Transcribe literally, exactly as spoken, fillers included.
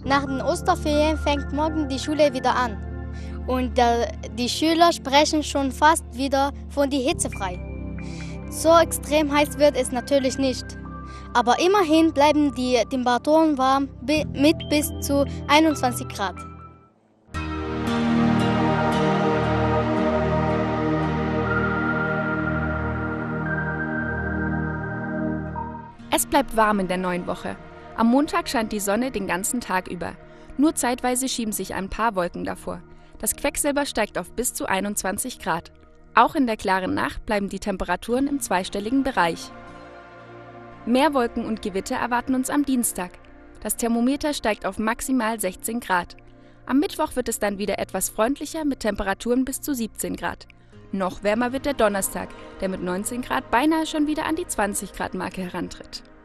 Nach den Osterferien fängt morgen die Schule wieder an. Und der, die Schüler sprechen schon fast wieder von die Hitze frei. So extrem heiß wird es natürlich nicht. Aber immerhin bleiben die Temperaturen warm mit bis zu einundzwanzig Grad. Es bleibt warm in der neuen Woche. Am Montag scheint die Sonne den ganzen Tag über. Nur zeitweise schieben sich ein paar Wolken davor. Das Quecksilber steigt auf bis zu einundzwanzig Grad. Auch in der klaren Nacht bleiben die Temperaturen im zweistelligen Bereich. Mehr Wolken und Gewitter erwarten uns am Dienstag. Das Thermometer steigt auf maximal sechzehn Grad. Am Mittwoch wird es dann wieder etwas freundlicher mit Temperaturen bis zu siebzehn Grad. Noch wärmer wird der Donnerstag, der mit neunzehn Grad beinahe schon wieder an die zwanzig Grad Marke herantritt.